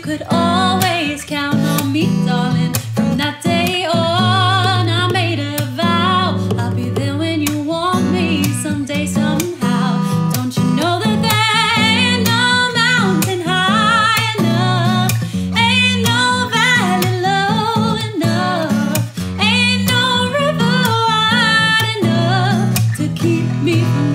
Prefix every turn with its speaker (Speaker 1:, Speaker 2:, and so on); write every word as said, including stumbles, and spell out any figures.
Speaker 1: could always count on me, darling. From that day on, I made a vow. I'll be there when you want me, someday, somehow. Don't you know that there ain't no mountain high enough, ain't no valley low enough, ain't no river wide enough to keep me from